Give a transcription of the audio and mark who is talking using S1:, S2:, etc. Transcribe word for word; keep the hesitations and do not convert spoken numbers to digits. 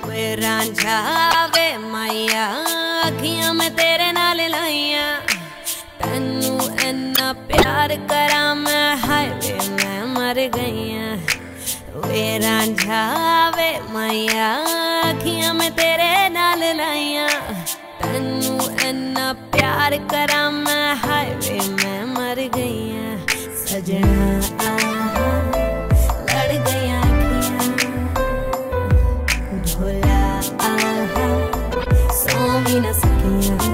S1: वे रांझा वे माइया अखियां में तेरे नाल लाइया, तैनू इन्ना प्यार करा मैं, हाय वे मैं मर गईया। वे रांझा वे माइया अखियां में तेरे नाल लाइया, तैनू इन्ना प्यार करा मैं, हाय वे मैं मर गईया। सजना आहा लड़ गया अखियां, भोला आहा सो भी न सकिया।